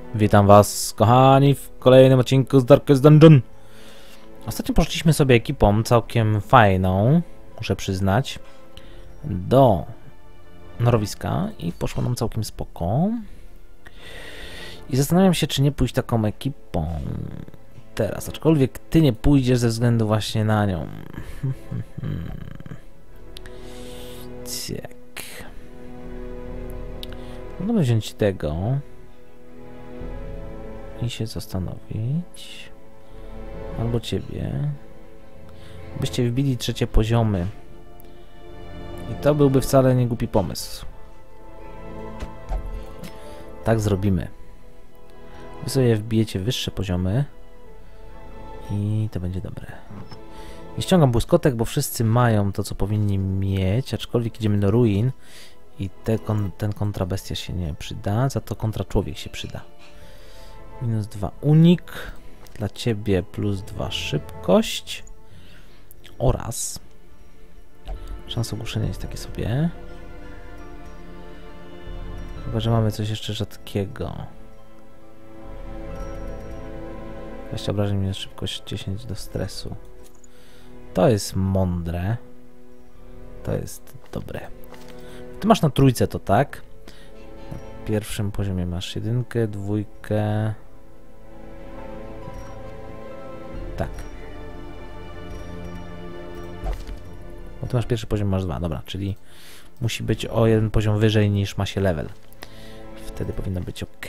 Witam was, kochani, w kolejnym odcinku z Darkest Dungeon. Ostatnio poszliśmy sobie ekipą całkiem fajną, muszę przyznać, do norowiska i poszło nam całkiem spoko. I zastanawiam się, czy nie pójść taką ekipą teraz, aczkolwiek ty nie pójdziesz ze względu właśnie na nią. Tak. Możemy wziąć tego i się zastanowić. Albo ciebie. Byście wbili trzecie poziomy. I to byłby wcale nie głupi pomysł. Tak zrobimy. Wy sobie wbijecie wyższe poziomy. I to będzie dobre. Nie ściągam błyskotek, bo wszyscy mają to, co powinni mieć. Aczkolwiek idziemy do ruin. I ten kontrabestia się nie przyda. Za to kontraczłowiek się przyda. -2 unik. Dla ciebie +2 szybkość. Oraz szansa ogłuszenia jest takie sobie. Chyba że mamy coś jeszcze rzadkiego. 20 obrażeń minus szybkość 10 do stresu. To jest mądre. To jest dobre. Ty masz na trójce to, tak? Na pierwszym poziomie masz 1, 2. Tak. Bo ty masz pierwszy poziom, masz 2. Dobra, czyli musi być o 1 poziom wyżej niż ma się level. Wtedy powinno być ok.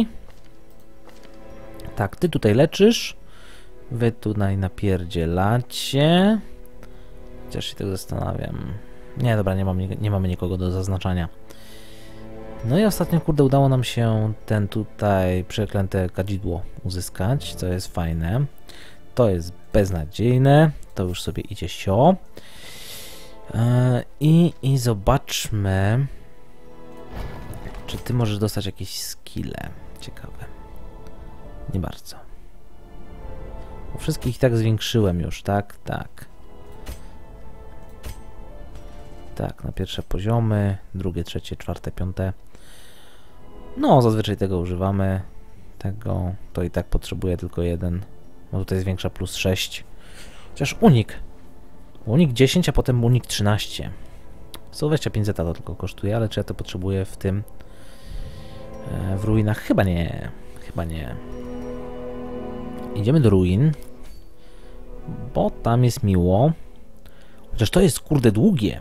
Tak, ty tutaj leczysz. Wy tutaj napierdzielacie. Chociaż się tego zastanawiam. Nie, dobra, nie mamy nikogo do zaznaczania. No i ostatnio, kurde, udało nam się ten tutaj przeklęte kadzidło uzyskać, co jest fajne. To jest beznadziejne. To już sobie idzie sio. I zobaczmy, czy ty możesz dostać jakieś skille. Ciekawe. Nie bardzo. Bo wszystkich tak zwiększyłem już, tak? Tak. Tak, na pierwsze poziomy, drugie, trzecie, czwarte, piąte. No, zazwyczaj tego używamy. Tego to i tak potrzebuje tylko 1. No tutaj zwiększa +6. Chociaż unik. Unik 10, a potem unik 13. 125 zeta to tylko kosztuje, ale czy ja to potrzebuję w tym w ruinach? Chyba nie. Chyba nie. Idziemy do ruin, bo tam jest miło. Chociaż to jest, kurde, długie.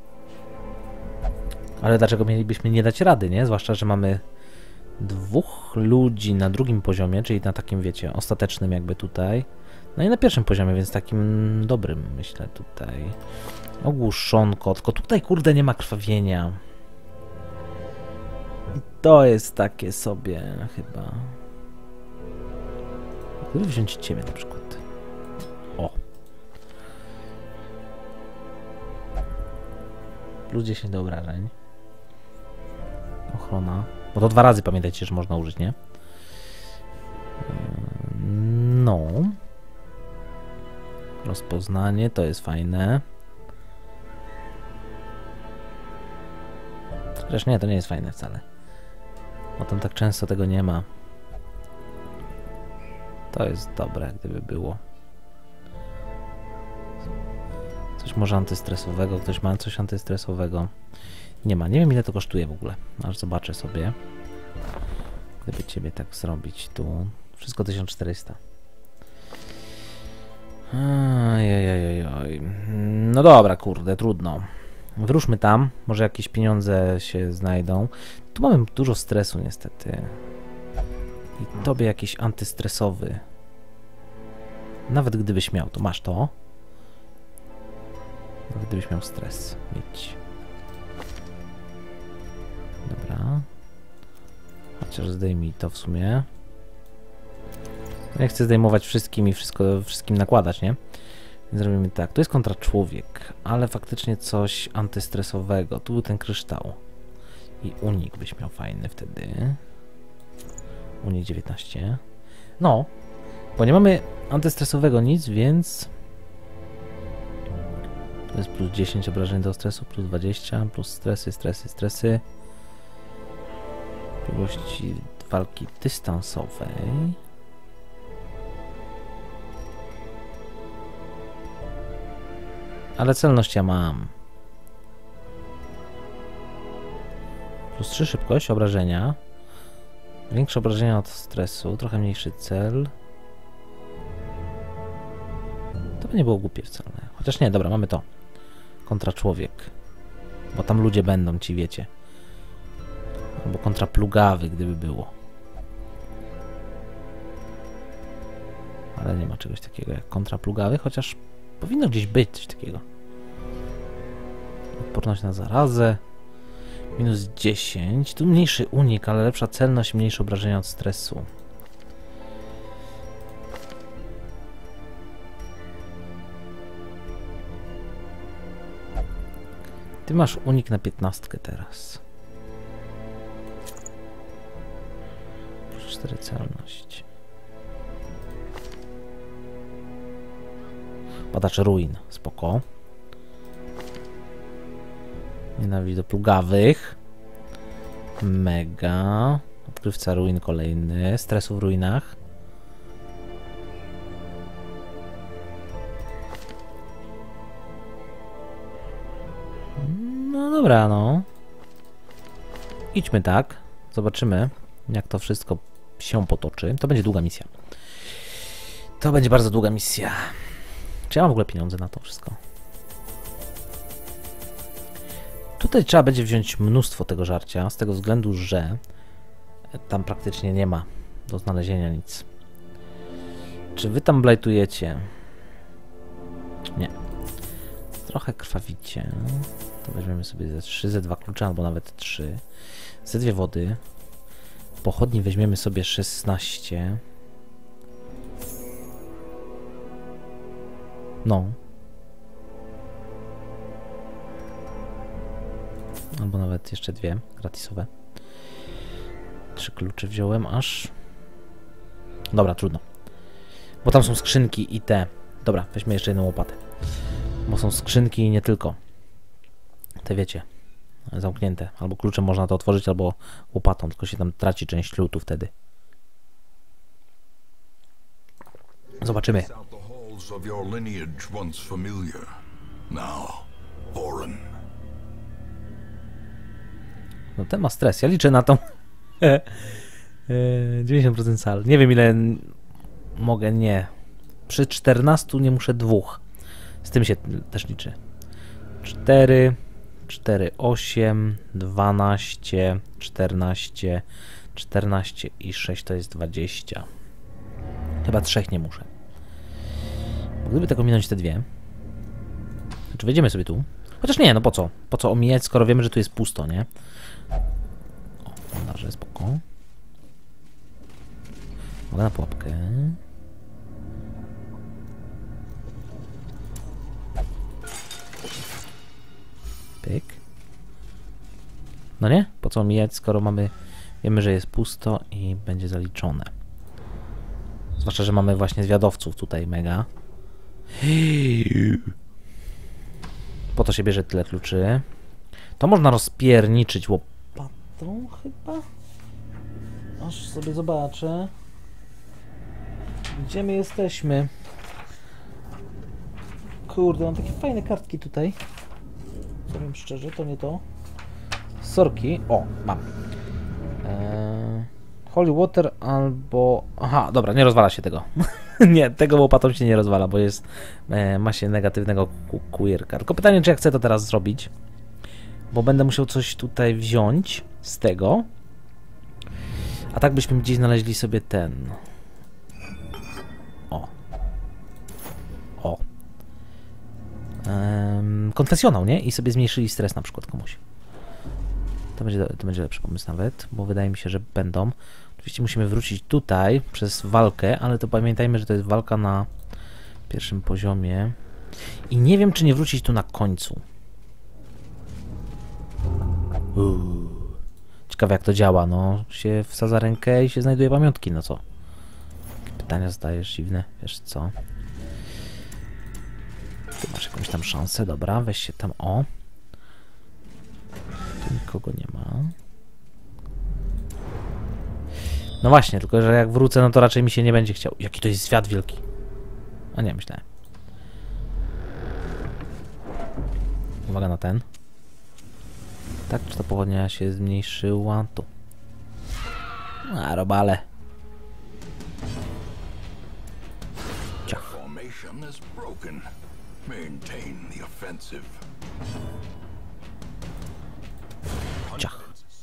Ale dlaczego mielibyśmy nie dać rady, nie? Zwłaszcza, że mamy 2 ludzi na drugim poziomie, czyli na takim, wiecie, ostatecznym jakby tutaj. No i na pierwszym poziomie, więc takim dobrym, myślę, tutaj. Ogłuszonko, tylko tutaj, kurde, nie ma krwawienia. I to jest takie sobie chyba. Gdyby wziąć ciebie na przykład. O. +10 do obrażeń. Ochrona. Bo to 2 razy pamiętajcie, że można użyć, nie? No. Rozpoznanie, to jest fajne. Chociaż nie, to nie jest fajne wcale. Bo tam tak często tego nie ma. To jest dobre, gdyby było. Coś może antystresowego, ktoś ma coś antystresowego. Nie ma, nie wiem ile to kosztuje w ogóle. Aż zobaczę sobie. Gdyby ciebie tak zrobić tu. Wszystko 1400. Ojej. No dobra, kurde, trudno. Wróżmy tam, może jakieś pieniądze się znajdą. Tu mamy dużo stresu niestety. I tobie jakiś antystresowy. Nawet gdybyś miał, to masz to. Nawet gdybyś miał stres. Mieć. Dobra. Chociaż zdejmij to w sumie. Ja chcę zdejmować wszystkim i wszystkim nakładać, nie? Więc zrobimy tak. To jest kontraczłowiek, ale faktycznie coś antystresowego. Tu był ten kryształ. I unik byś miał fajny wtedy. Unik 19. No, bo nie mamy antystresowego nic, więc to jest +10 obrażeń do stresu, +20, plus stresy. Biegłości walki dystansowej. Ale celność ja mam. Plus 3 szybkość, obrażenia. Większe obrażenia od stresu, trochę mniejszy cel. To by nie było głupie wcale. Chociaż nie, dobra, mamy to. Kontra człowiek. Bo tam ludzie będą, ci wiecie. Albo kontra plugawy, gdyby było. Ale nie ma czegoś takiego jak kontra plugawy, chociaż powinno gdzieś być coś takiego. Odporność na zarazę. Minus 10. Tu mniejszy unik, ale lepsza celność, mniejsze obrażenia od stresu. Ty masz unik na 15 teraz. Plus 4 celność. Badacz ruin. Spoko. Nienawiść do plugawych. Mega. Odkrywca ruin kolejny. Stresu w ruinach. No dobra, no. Idźmy tak. Zobaczymy, jak to wszystko się potoczy. To będzie długa misja. To będzie bardzo długa misja. Czy ja mam w ogóle pieniądze na to wszystko? Tutaj trzeba będzie wziąć mnóstwo tego żarcia, z tego względu, że tam praktycznie nie ma do znalezienia nic. Czy wy tam blajtujecie? Nie. Trochę krwawicie. To weźmiemy sobie ze 3, ze 2 klucze, albo nawet 3. Ze 2 wody. Pochodni weźmiemy sobie 16. No. Albo nawet jeszcze 2 gratisowe. 3 klucze wziąłem aż. Dobra, trudno. Bo tam są skrzynki i te. Dobra, weźmy jeszcze jedną łopatę. Bo są skrzynki i nie tylko. Te wiecie. Zamknięte. Albo kluczem można to otworzyć, albo łopatą. Tylko się tam traci część lutu wtedy. Zobaczymy. No ten ma stres. Ja liczę na tą 90% sal. Nie wiem ile mogę, nie. Przy 14 nie muszę 2. Z tym się też liczy. 4, 4, 8, 12, 14, 14 i 6 to jest 20. Chyba 3 nie muszę. Bo gdyby tak ominąć te 2. Czy wejdziemy sobie tu? Chociaż nie, no po co? Po co omijać, skoro wiemy, że tu jest pusto, nie? O, bandaże, spoko. Mogę na pułapkę. Pyk. No nie? Po co omijać, skoro wiemy, że jest pusto i będzie zaliczone. Zwłaszcza, że mamy właśnie zwiadowców tutaj mega. Po to się bierze tyle kluczy. To można rozpierniczyć łopatą chyba? Aż sobie zobaczę. Gdzie my jesteśmy? Kurde, mam takie fajne kartki tutaj. Powiem szczerze, to nie to. Sorki. O, mam. Holy Water albo... Aha, dobra, nie rozwala się tego. Nie, tego łopatą się nie rozwala, bo jest ma się negatywnego queerka. Tylko pytanie, czy ja chcę to teraz zrobić. Bo będę musiał coś tutaj wziąć z tego. A tak byśmy gdzieś znaleźli sobie ten... O. O. Konfesjonał, nie? I sobie zmniejszyli stres na przykład komuś. To będzie lepszy pomysł nawet, bo wydaje mi się, że będą. Oczywiście musimy wrócić tutaj przez walkę, ale to pamiętajmy, że to jest walka na pierwszym poziomie. I nie wiem, czy nie wrócić tu na końcu. Ciekawe jak to działa, no. Się wsadza rękę i się znajduje pamiątki, no co? Pytania zadajesz dziwne, wiesz co? Ty masz jakąś tam szansę, dobra, weź się tam, o. Tu nikogo nie ma. No właśnie, tylko że jak wrócę, no to raczej mi się nie będzie chciał. Jaki to jest świat wielki. A nie, myślałem. Uwaga na ten. Tak, czy ta pochodnia się zmniejszyła? Tu. A, robale. Ciach. Ciach.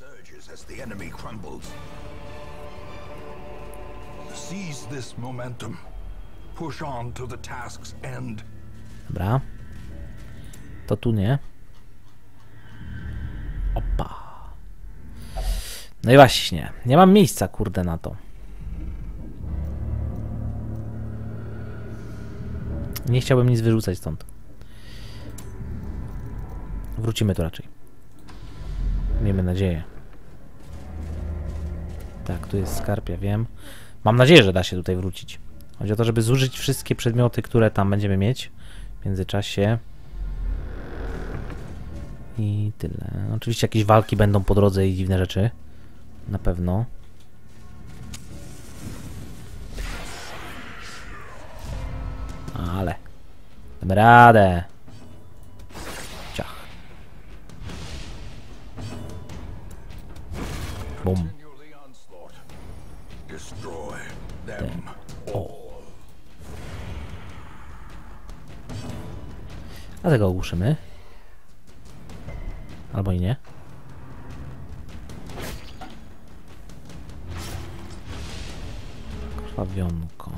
Seize this momentum. Push on to the task's end. Dobra. To tu nie. Opa. No i właśnie. Nie mam miejsca, kurde, na to. Nie chciałbym nic wyrzucać stąd. Wrócimy tu raczej. Miejmy nadzieję. Tak, tu jest skarb, ja wiem. Mam nadzieję, że da się tutaj wrócić. Chodzi o to, żeby zużyć wszystkie przedmioty, które tam będziemy mieć w międzyczasie. I tyle. Oczywiście jakieś walki będą po drodze i dziwne rzeczy. Na pewno. Ale damy radę. Ciach. Bum. O. A tego ogłuszymy. Albo i nie. Krwawionko.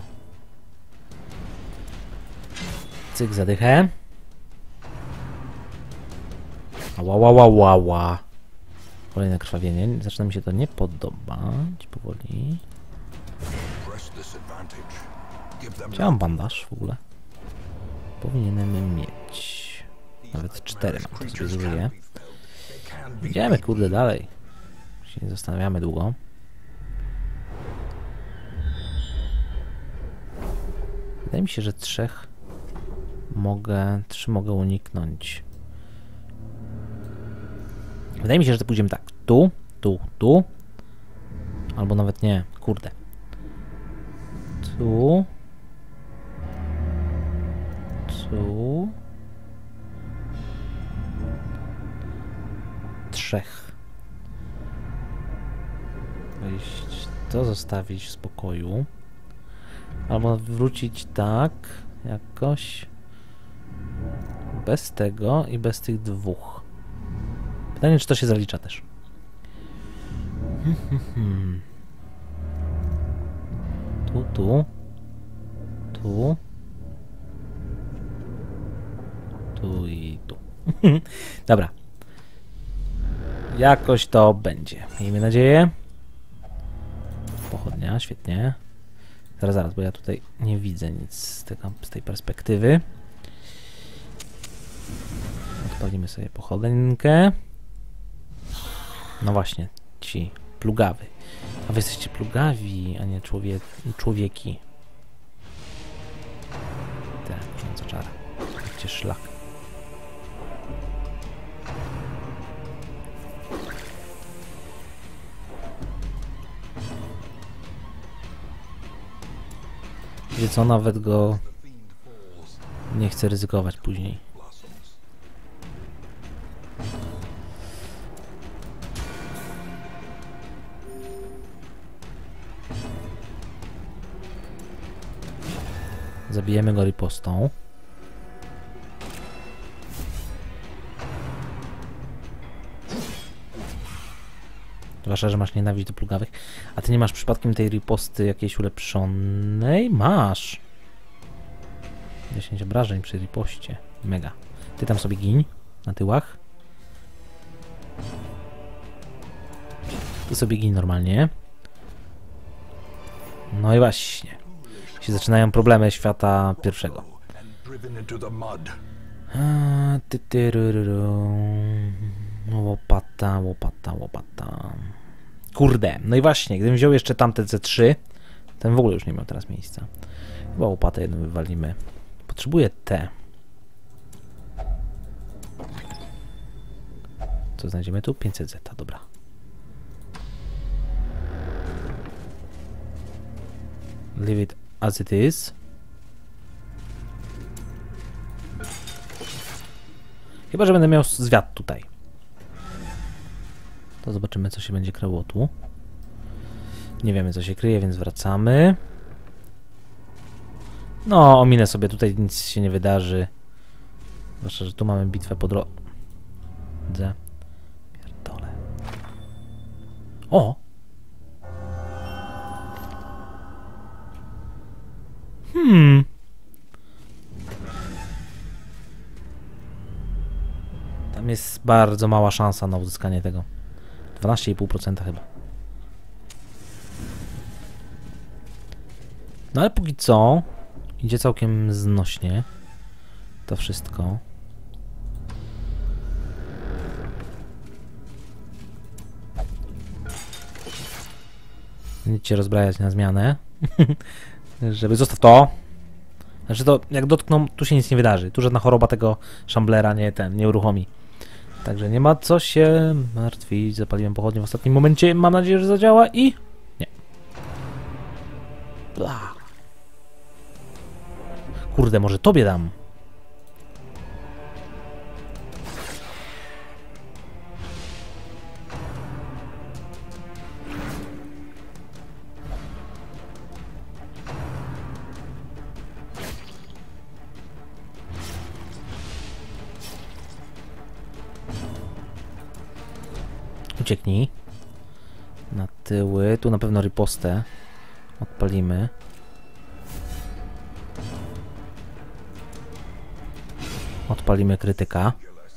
Cyk, zadychę. Ła. Kolejne krwawienie. Zaczyna mi się to nie podobać. Powoli. Czy mam bandaż w ogóle? Powinienem mieć. Nawet 4 mam, to sobie zużyję. Idziemy, kurde, dalej. Się nie zastanawiamy długo. Wydaje mi się, że 3 mogę uniknąć. Wydaje mi się, że to pójdziemy tak. Tu. Albo nawet nie. Kurde. Tu. 3. Wejść, to zostawić w spokoju. Albo wrócić tak, jakoś. Bez tego i bez tych 2. Pytanie, czy to się zalicza też. Tu. Tu i tu. Dobra. Jakoś to będzie. Miejmy nadzieję. Pochodnia, świetnie. Zaraz, bo ja tutaj nie widzę nic z tej perspektywy. Odpalimy sobie pochodynkę. No właśnie, ci plugawy. A wy jesteście plugawi, a nie człowieki. Tak, co czara. Jesteście szlak. Wiecie co, nawet go nie chcę ryzykować później. Zabijemy go ripostą. Zwłaszcza, że masz nienawiść do plugawych. A ty nie masz przypadkiem tej riposty jakiejś ulepszonej? Masz! 10 obrażeń przy ripoście. Mega. Ty tam sobie giń na tyłach. Ty sobie giń normalnie. No i właśnie. Się zaczynają problemy świata pierwszego. Łopata. Kurde, no i właśnie, gdybym wziął jeszcze tamte C3, ten w ogóle już nie miał teraz miejsca. Chyba łopatę jedną wywalimy. Potrzebuję T. Co znajdziemy tu? 500 Z, dobra. Leave it as it is. Chyba że będę miał zwiat tutaj. To zobaczymy, co się będzie kryło tu. Nie wiemy, co się kryje, więc wracamy. No, ominę sobie, tutaj nic się nie wydarzy. Zwłaszcza, że tu mamy bitwę po drodze. Pierdolę. O! Tam jest bardzo mała szansa na uzyskanie tego. 12,5% chyba. No ale póki co idzie całkiem znośnie to wszystko. Będziecie rozbrajać na zmianę. Żeby zostaw to. Znaczy to jak dotkną, tu się nic nie wydarzy. Tu żadna choroba tego szamblera nie uruchomi. Także nie ma co się martwić. Zapaliłem pochodnię w ostatnim momencie. Mam nadzieję, że zadziała i... Nie. Bla. Kurde, może tobie dam. Ucieknij. Na tyły. Tu na pewno ripostę odpalimy. Odpalimy krytyka.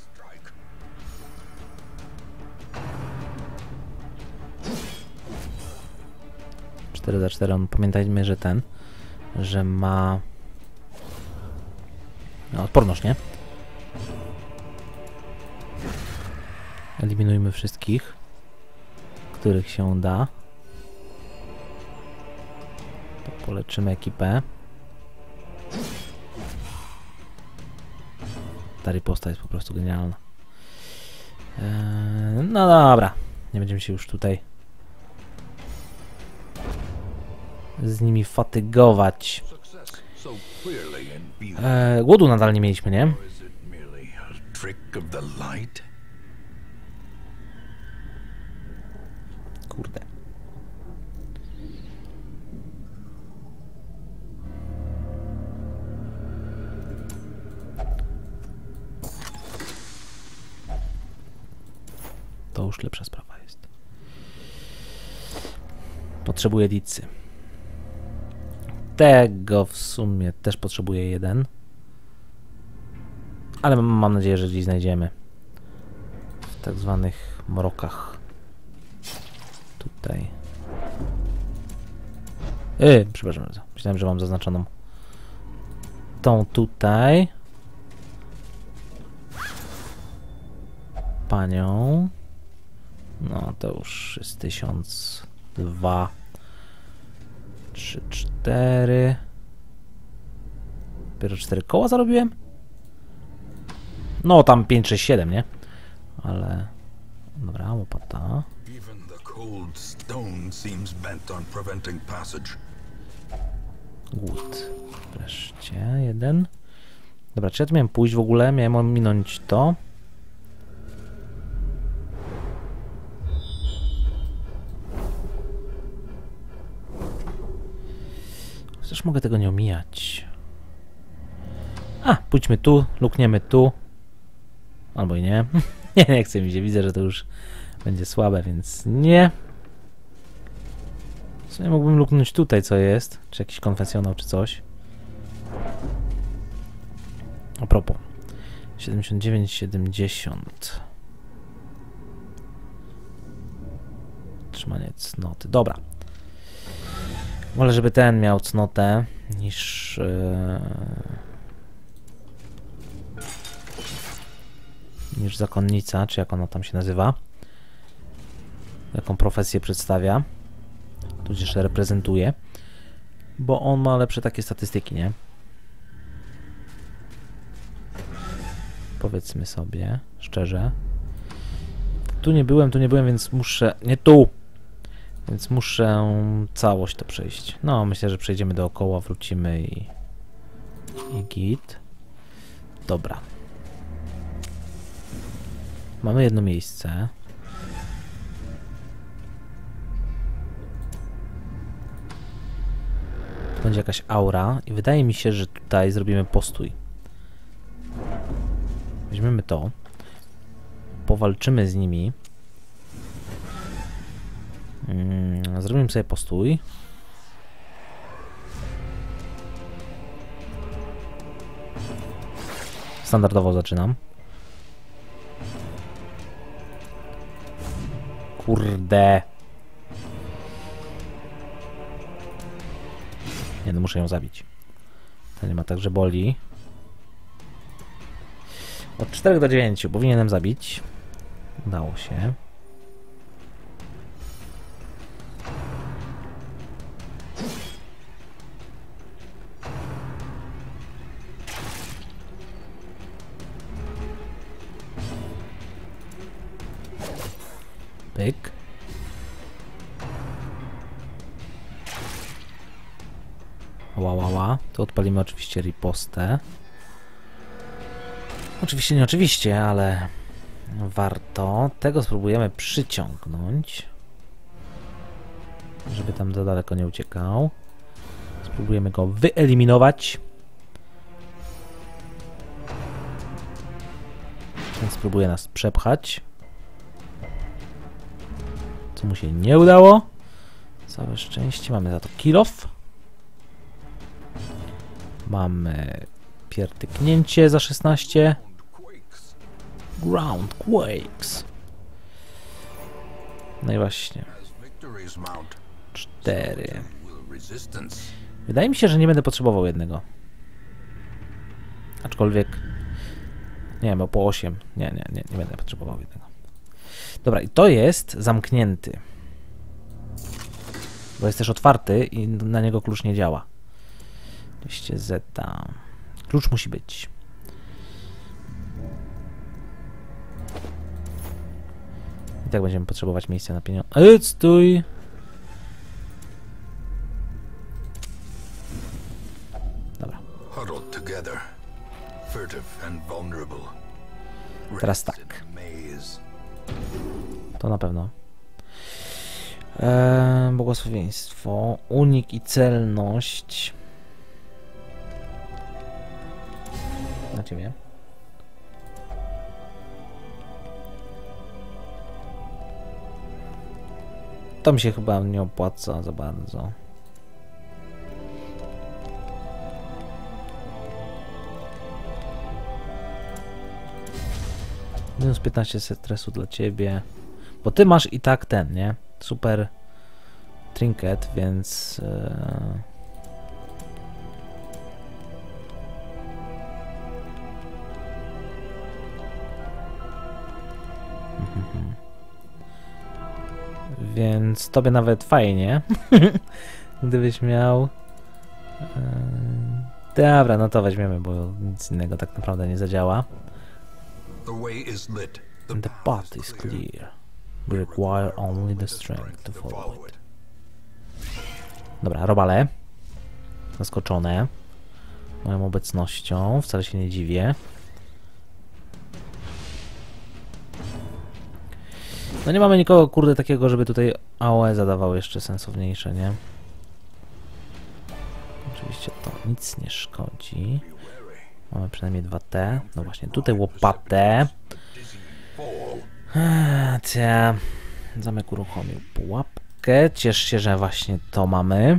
Cztery za 4. Pamiętajmy, że że ma... No, odporność, nie? Eliminujmy wszystkich, których się da. To poleczymy ekipę. Ta riposta jest po prostu genialna. No dobra. Nie będziemy się już tutaj z nimi fatygować. Głodu nadal nie mieliśmy, nie? Kurde. To już lepsza sprawa jest. Potrzebuję dicy. Tego w sumie też potrzebuję jeden. Ale mam nadzieję, że gdzieś znajdziemy. W tak zwanych mrokach. Tutaj. Przepraszam bardzo. Myślałem, że mam zaznaczoną tą tutaj. Panią. No to już jest 1002. 3, 4. Dopiero 4 koła zarobiłem? No tam 5, 6, 7, nie? Ale... Dobra, łopata. Głód. Wreszcie jeden. Dobra, czy ja tu miałem pójść w ogóle? Miałem ominąć to. Też mogę tego nie omijać. A, pójdźmy tu, lukniemy tu. Albo i nie. Nie chcę mi się, widzę, że to już będzie słabe, więc nie. W sumie mógłbym luknąć tutaj, co jest. Czy jakiś konfesjonał, czy coś. A propos. 79, 70. Trzymanie cnoty. Dobra. Wolę, żeby ten miał cnotę, niż... niż zakonnica, czy jak ona tam się nazywa. Jaką profesję przedstawia. Tudzież reprezentuje. Bo on ma lepsze takie statystyki, nie? Powiedzmy sobie, szczerze. Tu nie byłem, więc muszę... Nie tu! Więc muszę całość to przejść. No, myślę, że przejdziemy dookoła, wrócimy i git. Dobra. Mamy jedno miejsce. Tu będzie jakaś aura i wydaje mi się, że tutaj zrobimy postój. Weźmiemy to. Powalczymy z nimi. Zrobimy sobie postój. Standardowo zaczynam. Kurde. Nie, no muszę ją zabić. To nie ma tak, że boli. Od 4 do 9 powinienem zabić. Udało się. Pyk. Ła. Tu odpalimy oczywiście ripostę. Oczywiście nie oczywiście, ale warto. Tego spróbujemy przyciągnąć. Żeby tam za daleko nie uciekał. Spróbujemy go wyeliminować. Ten spróbuje nas przepchać. Co mu się nie udało. Całe szczęście. Mamy za to kill off. Mamy pierdyknięcie za 16. Ground Quakes. No i właśnie. 4. Wydaje mi się, że nie będę potrzebował jednego. Aczkolwiek... Nie, bo po 8. Nie będę potrzebował jednego. Dobra, i to jest zamknięty. Bo jest też otwarty i na niego klucz nie działa. 200 zeta. Klucz musi być. I tak będziemy potrzebować miejsca na pieniądze. Stój! Dobra. Teraz tak. To na pewno. Błogosławieństwo. Unik i celność. Na ciebie. To mi się chyba nie opłaca za bardzo. Minus 15 stresu dla ciebie. Bo ty masz i tak ten, nie? Super trinket, więc... Więc tobie nawet fajnie, gdybyś miał... Dobra, no to weźmiemy, bo nic innego tak naprawdę nie zadziała. The path is clear. We require only the strength to follow it. Dobra, robale. Zaskoczone moją obecnością, wcale się nie dziwię. No nie mamy nikogo, kurde, takiego, żeby tutaj AOE zadawało jeszcze sensowniejsze, nie? Oczywiście to nic nie szkodzi. Mamy przynajmniej 2T. No właśnie, tutaj łopatę. Zamek uruchomił pułapkę. Ciesz się, że właśnie to mamy.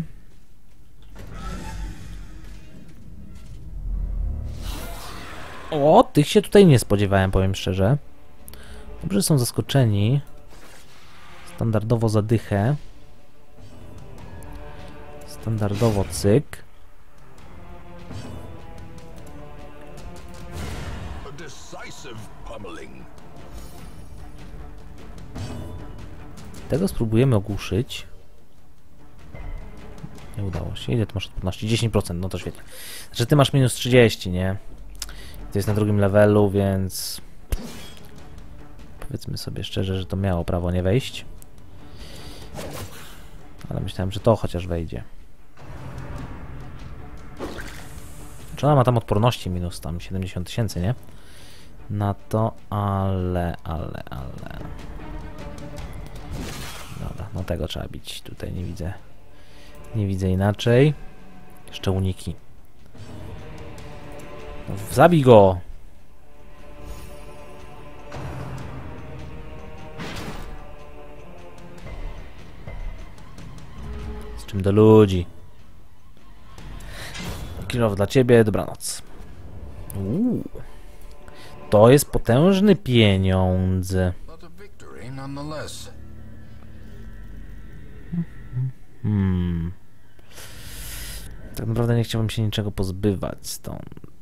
O, tych się tutaj nie spodziewałem, powiem szczerze. Dobrze, są zaskoczeni. Standardowo zadychę. Standardowo cyk. Tego spróbujemy ogłuszyć. Nie udało się. Ile ty masz odporności? 10%, no to świetnie. Znaczy ty masz minus 30, nie? To jest na drugim levelu, więc... Powiedzmy sobie szczerze, że to miało prawo nie wejść. Ale myślałem, że to chociaż wejdzie. Czy ona ma tam odporności minus tam 70 000, nie? Na to, ale... Dobra, no tego trzeba bić. Tutaj nie widzę inaczej. Jeszcze uniki. Zabij go! Z czym do ludzi? Kilow dla ciebie, dobranoc. To jest potężny pieniądz. Tak naprawdę nie chciałbym się niczego pozbywać stąd.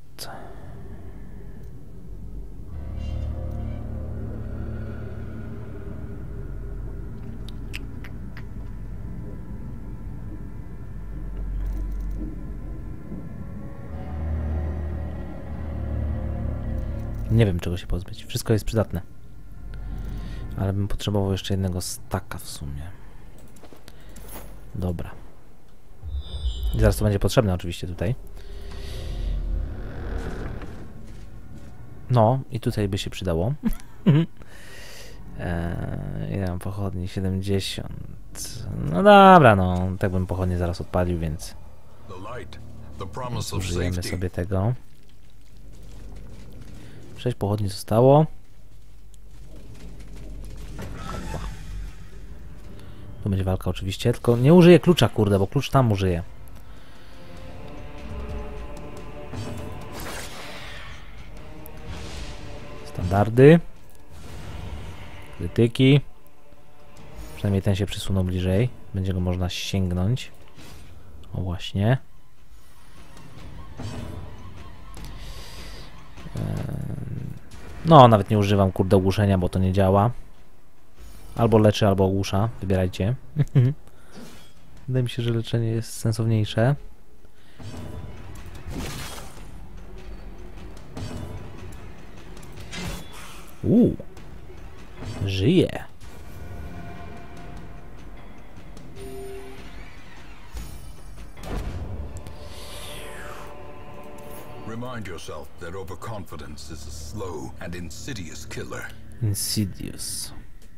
Nie wiem, czego się pozbyć. Wszystko jest przydatne. Ale bym potrzebował jeszcze jednego staka w sumie. Dobra. I zaraz to będzie potrzebne oczywiście tutaj. No, i tutaj by się przydało. Ja mam pochodni 70. No dobra, no. Tak bym pochodnie zaraz odpalił, więc użyjemy sobie tego. 6 pochodni zostało. Tu będzie walka oczywiście, tylko nie użyję klucza, kurde, bo klucz tam użyję. Standardy. Krytyki. Przynajmniej ten się przysunął bliżej. Będzie go można sięgnąć. O właśnie. No, nawet nie używam, kurde, ogłuszenia, bo to nie działa. Albo leczy, albo ogłusza. Wybierajcie. Wydaje mi się, że leczenie jest sensowniejsze. Żyje. Remind yourself that overconfidence is a slow and insidious killer. Insidious.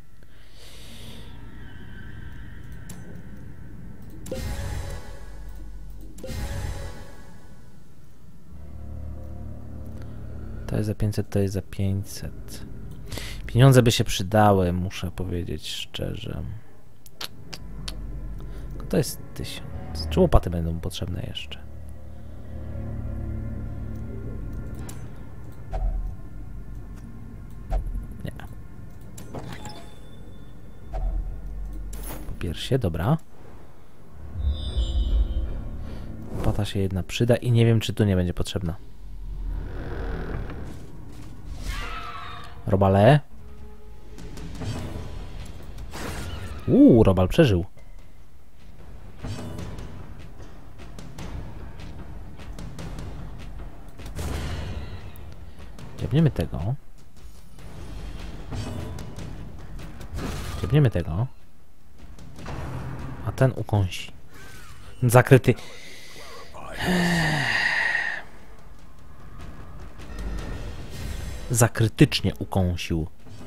To jest za 500, to jest za 500. Pieniądze by się przydały, muszę powiedzieć szczerze. To jest 1000. Czy łopaty będą potrzebne jeszcze? Nie. Po piersie, dobra. Łopata się jedna przyda i nie wiem, czy tu nie będzie potrzebna. Robale. Robal przeżył. Dziabniemy tego. Dziabniemy tego. A ten ukąsi. Zakryty. Zakrytycznie ukąsił.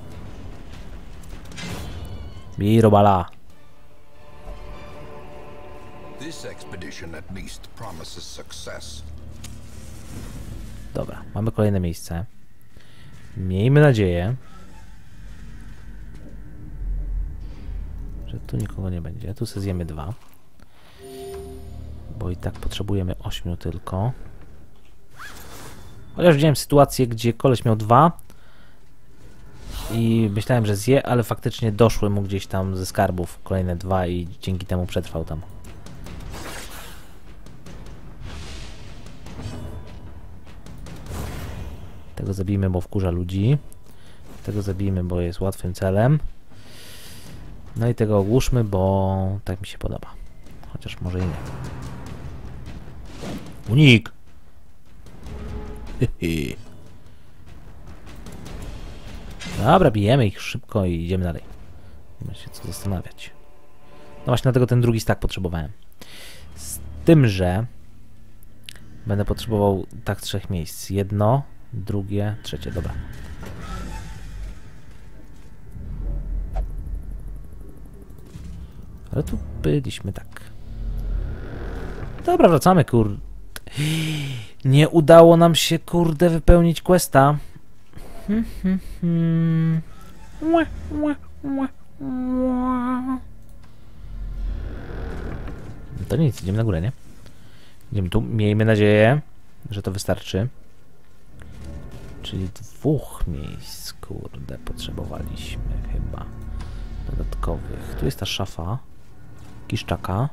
Bij robala. Dobra, mamy kolejne miejsce. Miejmy nadzieję, że tu nikogo nie będzie. Tu sobie zjemy 2. Bo i tak potrzebujemy 8 tylko. Chociaż widziałem sytuację, gdzie koleś miał 2 i myślałem, że zje, ale faktycznie doszły mu gdzieś tam ze skarbów kolejne 2 i dzięki temu przetrwał tam. Tego zabijmy, bo wkurza ludzi. Tego zabijmy, bo jest łatwym celem. No i tego ogłuszmy, bo tak mi się podoba. Chociaż może i nie. Unik! Dobra, bijemy ich szybko i idziemy dalej. Nie ma się co zastanawiać. No właśnie dlatego ten drugi stack potrzebowałem. Z tym, że będę potrzebował tak 3 miejsc. Jedno, drugie, trzecie, dobra. Ale tu byliśmy tak. Dobra, wracamy, kurde. Nie udało nam się, kurde, wypełnić questa. To nic, idziemy na górę, nie? Idziemy tu. Miejmy nadzieję, że to wystarczy. Czyli 2 miejsc, kurde, potrzebowaliśmy chyba. Dodatkowych. Tu jest ta szafa. Kiszczaka.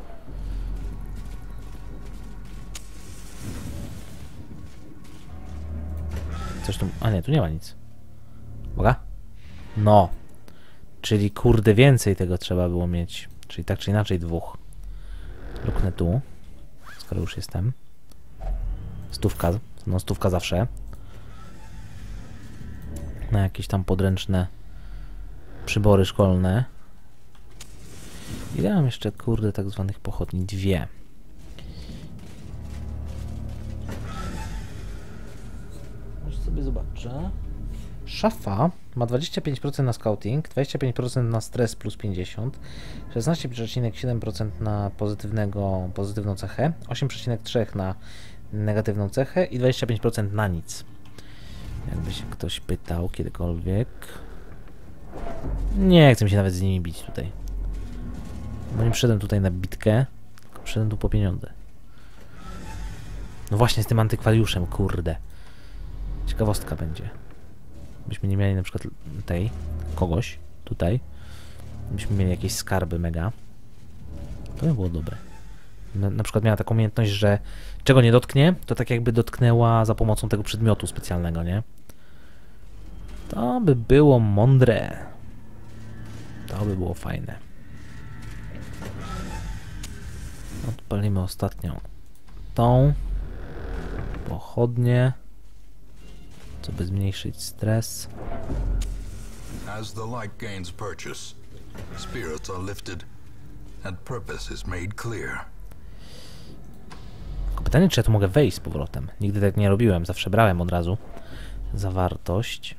Coś tu... A nie, tu nie ma nic. Uwaga. No. Czyli kurde więcej tego trzeba było mieć. Czyli tak czy inaczej 2. Luknę tu. Skoro już jestem. Stówka. No stówka zawsze. Na jakieś tam podręczne przybory szkolne. Ile mam jeszcze, kurde, tak zwanych pochodni? 2. Może sobie zobaczę. Szafa ma 25% na scouting, 25% na stres plus 50, 16,7% na pozytywną cechę, 8,3% na negatywną cechę i 25% na nic. Jakby się ktoś pytał kiedykolwiek. Nie chcę mi się nawet z nimi bić tutaj. Bo nie przyszedłem tutaj na bitkę, tylko przyszedłem tu po pieniądze. No właśnie z tym antykwariuszem, kurde. Ciekawostka będzie. Byśmy nie mieli na przykład kogoś tutaj. Byśmy mieli jakieś skarby mega. To by było dobre. Na przykład miała taką umiejętność, że czego nie dotknie, to tak jakby dotknęła za pomocą tego przedmiotu specjalnego, nie? To by było mądre. To by było fajne. Odpalimy ostatnią tą pochodnię, co by zmniejszyć stres. As the light gains purchase, spirits are lifted and purpose is made clear. Tylko pytanie, czy ja tu mogę wejść z powrotem? Nigdy tak nie robiłem, zawsze brałem od razu zawartość.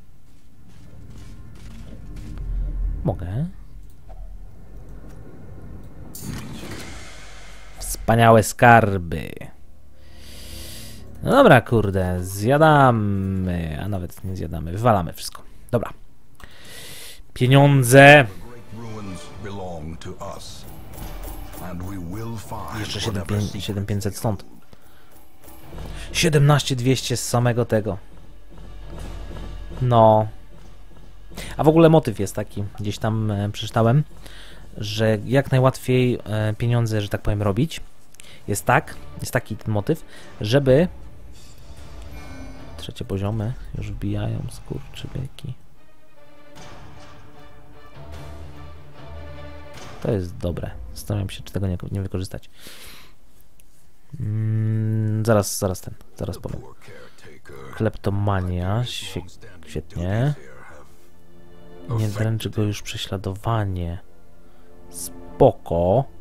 Mogę. Wspaniałe skarby. No dobra, kurde, zjadamy, a nawet nie zjadamy, wywalamy wszystko. Dobra. Pieniądze. Jeszcze 7500 stąd. 17200 z samego tego. No. A w ogóle motyw jest taki, gdzieś tam przeczytałem, że jak najłatwiej pieniądze, że tak powiem, robić. Jest taki ten motyw, żeby... Trzecie poziomy już wbijają skurczybyki. To jest dobre. Zastanawiam się, czy tego nie wykorzystać. Zaraz powiem. Kleptomania, świetnie. Nie dręczy go już prześladowanie. Spoko.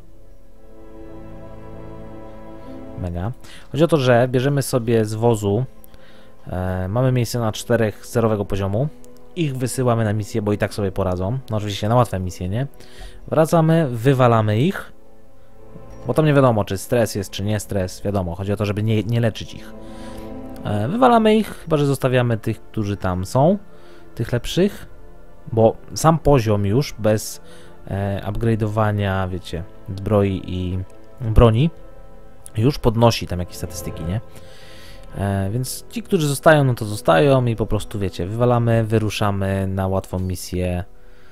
Mega. Chodzi o to, że bierzemy sobie z wozu. Mamy miejsce na 4 zerowego poziomu. Ich wysyłamy na misję, bo i tak sobie poradzą. No oczywiście na łatwe misje, nie? Wracamy, wywalamy ich. Bo tam nie wiadomo, czy stres jest, czy nie stres. Wiadomo, chodzi o to, żeby nie leczyć ich. Wywalamy ich, chyba że zostawiamy tych, którzy tam są. Tych lepszych. Bo sam poziom już bez upgrade'owania, wiecie, zbroi i broni już podnosi tam jakieś statystyki, nie? Więc ci, którzy zostają, no to zostają i po prostu, wiecie, wywalamy, wyruszamy na łatwą misję.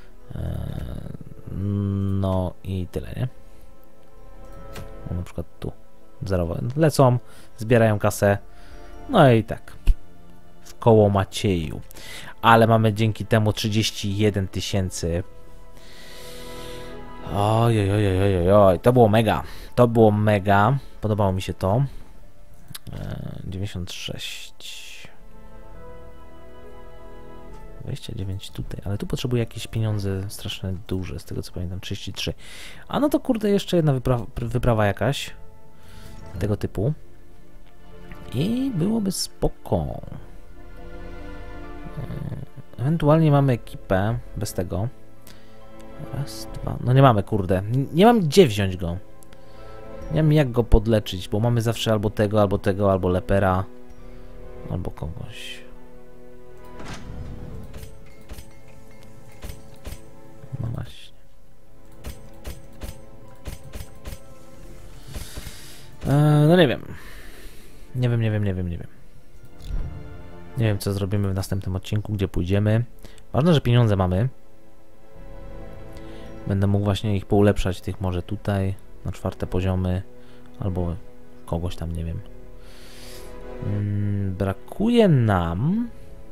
No i tyle, nie? No, na przykład tu zerowe lecą, zbierają kasę, no i tak w koło Macieju. Ale mamy dzięki temu 31 000. Oj, to było mega. To było mega. Podobało mi się to. 96. 29 tutaj, ale tu potrzebuję jakieś pieniądze strasznie duże, z tego co pamiętam, 33. A no to kurde, jeszcze jedna wyprawa jakaś tego typu. I byłoby spoko. Ewentualnie mamy ekipę bez tego. Raz, dwa. No nie mamy, kurde. Nie mam gdzie wziąć go. Nie wiem jak go podleczyć, bo mamy zawsze albo tego, albo lepera, albo kogoś. No właśnie. No nie wiem. Nie wiem co zrobimy w następnym odcinku, gdzie pójdziemy. Ważne, że pieniądze mamy. Będę mógł właśnie ich poulepszać, tych może tutaj, na 4. poziomy, albo kogoś tam, nie wiem. Brakuje nam...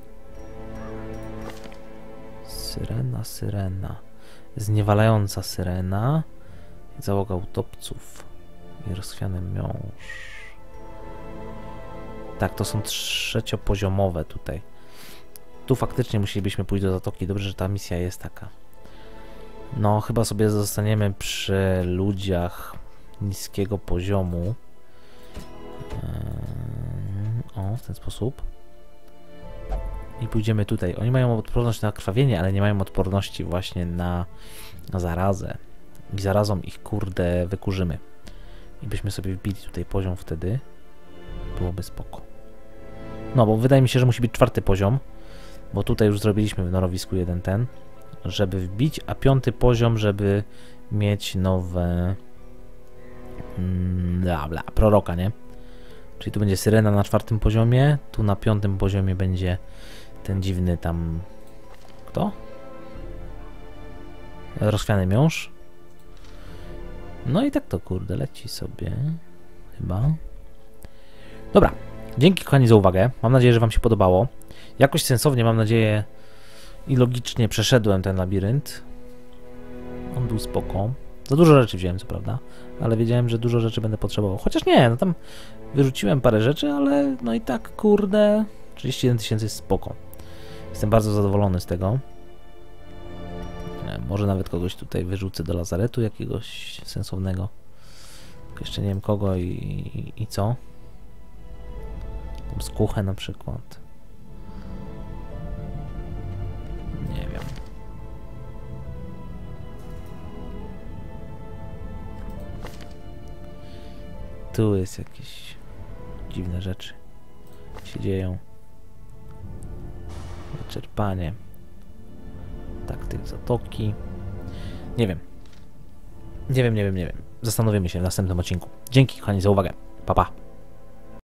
Syrena. Zniewalająca syrena. Załoga utopców. I rozchwiany miąższ. Tak, to są 3-poziomowe tutaj. Tu faktycznie musielibyśmy pójść do zatoki. Dobrze, że ta misja jest taka. No, chyba sobie zostaniemy przy ludziach niskiego poziomu. O, w ten sposób. I pójdziemy tutaj. Oni mają odporność na krwawienie, ale nie mają odporności właśnie na zarazę. I zarazą ich, kurde, wykurzymy. I byśmy sobie wbili tutaj poziom wtedy. Byłoby spoko. No, bo wydaje mi się, że musi być 4. poziom. Bo tutaj już zrobiliśmy w norowisku jeden ten. Żeby wbić, a 5. poziom, żeby mieć nowe... proroka, nie? Czyli tu będzie syrena na 4. poziomie. Tu na 5. poziomie będzie ten dziwny tam... Kto? Rozchwiany miąższ. No i tak to kurde leci sobie. Chyba. Dobra. Dzięki kochani za uwagę. Mam nadzieję, że wam się podobało. Jakoś sensownie, mam nadzieję, i logicznie przeszedłem ten labirynt. On był spoko. Za dużo rzeczy wziąłem, co prawda. Ale wiedziałem, że dużo rzeczy będę potrzebował. Chociaż nie, no tam wyrzuciłem parę rzeczy, ale no i tak kurde 31 000 jest spoko. Jestem bardzo zadowolony z tego. Może nawet kogoś tutaj wyrzucę do lazaretu, jakiegoś sensownego. Jeszcze nie wiem kogo i co. Tam skuchę na przykład. Nie wiem. Tu jest jakieś dziwne rzeczy się dzieją. Wyczerpanie. Taktyk zatoki. Nie wiem. Nie wiem. Zastanowimy się w następnym odcinku. Dzięki kochani za uwagę. Pa, pa.